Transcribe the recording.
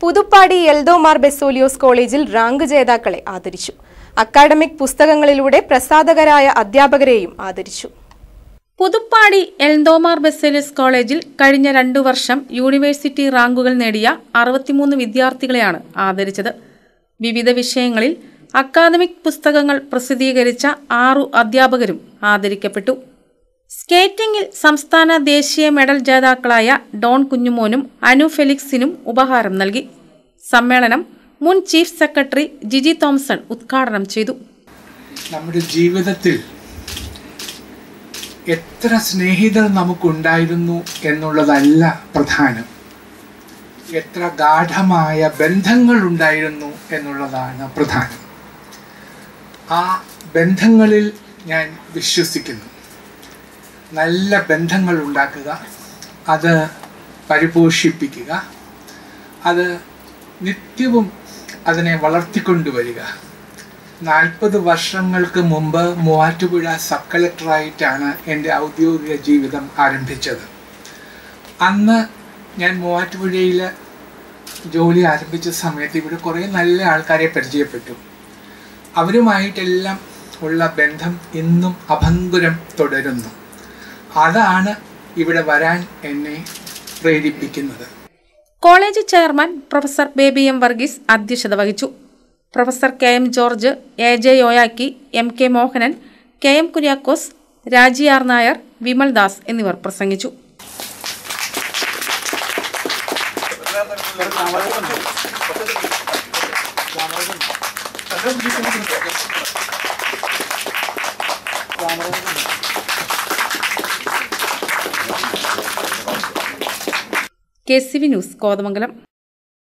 പുതുപ്പാടി എൽദോമാർ ബെസോലിയോസ് കോളേജിൽ റാങ്ക് ജേതാക്കളെ ആദരിച്ചു. അക്കാഡമിക് പുസ്തകങ്ങളിലൂടെ പ്രസാധകരായ അധ്യാപകരെയും ആദരിച്ചു. പുതുപ്പാടി എൽദോമാർ ബെസോലിയോസ് കോളേജിൽ കഴിഞ്ഞ 2 വർഷം യൂണിവേഴ്സിറ്റി റാങ്കുകൾ നേടിയ 63 വിദ്യാർത്ഥികളെയാണ് ആദരിച്ചത്. വിവിധ വിഷയങ്ങളിൽ അക്കാദമിക് പുസ്തകങ്ങൾ പ്രസിദ്ധീകരിച്ച 6 അധ്യാപകരും ആദരിക്കപ്പെട്ടു. സ്കേറ്റിംഗിൽ സംസ്ഥാന ദേശീയ മെഡൽ ജേതാക്കളായ ഡോൺ കുഞ്ഞുമോനും അനു ഫെലിക്സിനും ഉപഹാരം നൽകി. സമ്മേളനം മുൻ ചീഫ് സെക്രട്ടറി ജിജി തോംസൺ ഉദ്ഘാടനം ചെയ്തു. നമ്മുടെ ജീവിതത്തിൽ എത്ര സ്നേഹിതർ നമുക്കുണ്ടായിരുന്നു എന്നുള്ളതല്ല പ്രധാനം, എത്ര ഗാഢമായ ബന്ധങ്ങൾ ഉണ്ടായിരുന്നു എന്നുള്ളതാണ് പ്രധാനം. ആ ബന്ധങ്ങളിൽ ഞാൻ വിശ്വസിക്കുന്നു. നല്ല ബന്ധങ്ങൾ ഉണ്ടാക്കുക, അത് പരിപോഷിപ്പിക്കുക, അത് നിത്യവും അതിനെ വളർത്തിക്കൊണ്ടുവരിക. 40 വർഷങ്ങൾക്ക് മുമ്പ് മൂവാറ്റുപുഴ സബ് കളക്ടറായിട്ടാണ് എൻ്റെ ഔദ്യോഗിക ജീവിതം ആരംഭിച്ചത്. അന്ന് ഞാൻ മൂവാറ്റുപുഴയിൽ ജോലി ആരംഭിച്ച സമയത്ത് ഇവിടെ കുറേ നല്ല ആൾക്കാരെ പരിചയപ്പെട്ടു. അവരുമായിട്ടെല്ലാം ഉള്ള ബന്ധം ഇന്നും അഭംഗുരം തുടരുന്നു. അതാണ് ഇവിടെ വരാൻ എന്നെ പ്രേരിപ്പിക്കുന്നത്. College chairman professor Baby M Varghese അധ്യക്ഷത വഹിച്ചു. Professor KM George, AJ Yoyakki, MK Mohanan, KM Kuriakose, Raji R Nair, Vimal Das എന്നിവർ പ്രസംഗിച്ചു. KCV news, Kothamangalam.